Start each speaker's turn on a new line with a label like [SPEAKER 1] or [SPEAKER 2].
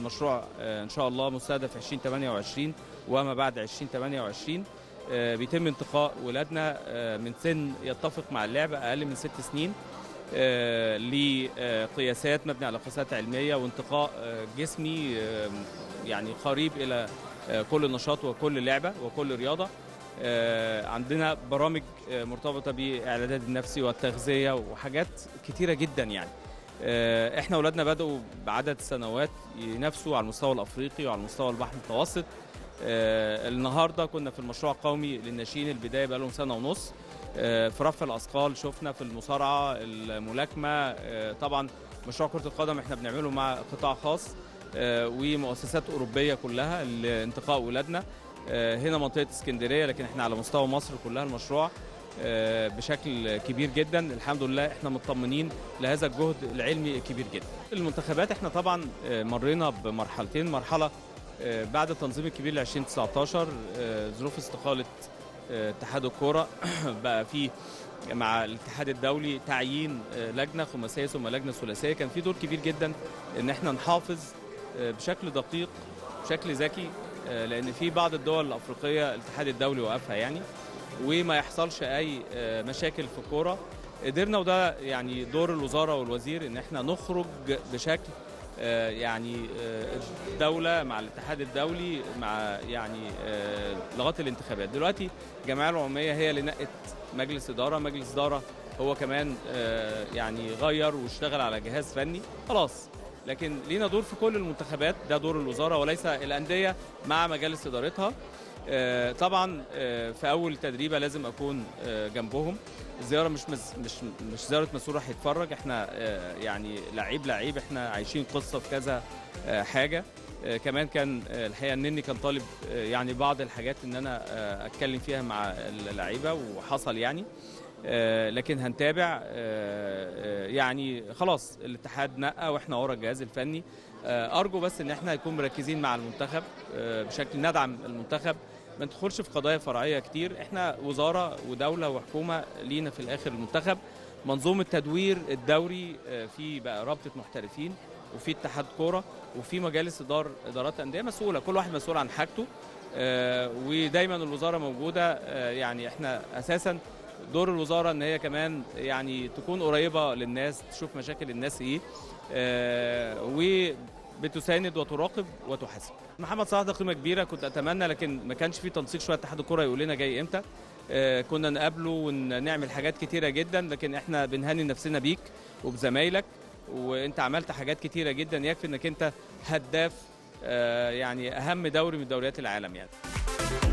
[SPEAKER 1] المشروع ان شاء الله مستهدف 2028 وما بعد 2028 بيتم انتقاء ولادنا من سن يتفق مع اللعبه اقل من 6 سنين لقياسات مبني على قياسات علميه وانتقاء جسمي يعني قريب الى كل نشاط وكل لعبه وكل رياضه. عندنا برامج مرتبطه بالاعداد النفسي والتغذيه وحاجات كتيره جدا يعني. احنا اولادنا بداوا بعدد سنوات ينافسوا على المستوى الافريقي وعلى مستوى البحر المتوسط. النهارده كنا في المشروع القومي للناشئين، البدايه بقى لهم سنه ونص. في رفع الاثقال شفنا، في المصارعه، الملاكمه، طبعا مشروع كره القدم احنا بنعمله مع قطاع خاص ومؤسسات اوروبيه كلها لانتقاء اولادنا. هنا منطقه اسكندريه، لكن احنا على مستوى مصر كلها المشروع بشكل كبير جدا. الحمد لله احنا مطمنين لهذا الجهد العلمي الكبير جدا. المنتخبات احنا طبعا مرينا بمرحلتين، مرحله بعد التنظيم الكبير ل 2019 ظروف استقاله اتحاد الكوره بقى في مع الاتحاد الدولي تعيين لجنه خماسيه ثم لجنه ثلاثيه. كان في دور كبير جدا ان احنا نحافظ بشكل دقيق بشكل ذكي، لان في بعض الدول الافريقيه الاتحاد الدولي وقفها يعني، وما يحصلش اي مشاكل في الكوره. قدرنا، وده يعني دور الوزاره والوزير، ان احنا نخرج بشكل يعني الدوله مع الاتحاد الدولي مع يعني لغايه الانتخابات. دلوقتي الجمعيه العموميه هي اللي نقت مجلس اداره، مجلس اداره هو كمان يعني غير واشتغل على جهاز فني خلاص. لكن لينا دور في كل المنتخبات، ده دور الوزاره وليس الانديه مع مجالس ادارتها. طبعا في اول تدريبه لازم اكون جنبهم. الزياره مش زياره مسؤول راح يتفرج، احنا يعني لعيب احنا عايشين قصه في كذا حاجه. كمان كان الحقيقه انني كان طالب يعني بعض الحاجات ان انا اتكلم فيها مع اللعيبه وحصل يعني. لكن هنتابع يعني خلاص الاتحاد نقى واحنا ورا الجهاز الفني. ارجو بس ان احنا نكون مركزين مع المنتخب بشكل ندعم المنتخب، ما ندخلش في قضايا فرعيه كتير. احنا وزاره ودوله وحكومه، لينا في الاخر المنتخب. منظومه تدوير الدوري في بقى رابطه محترفين وفي اتحاد كوره وفي مجالس ادارات انديه مسؤوله، كل واحد مسؤول عن حاجته. ودايما الوزاره موجوده. يعني احنا اساسا دور الوزاره ان هي كمان يعني تكون قريبه للناس، تشوف مشاكل الناس ايه، وبتساند وتراقب وتحاسب. محمد صلاح ده قيمه كبيره، كنت اتمنى لكن ما كانش في تنسيق شويه. اتحاد الكوره يقول لنا جاي امتى، كنا نقابله ونعمل حاجات كتيره جدا، لكن احنا بنهني نفسنا بيك وبزمايلك، وانت عملت حاجات كتيره جدا. يكفي انك انت هداف يعني اهم دوري من دوريات العالم يعني.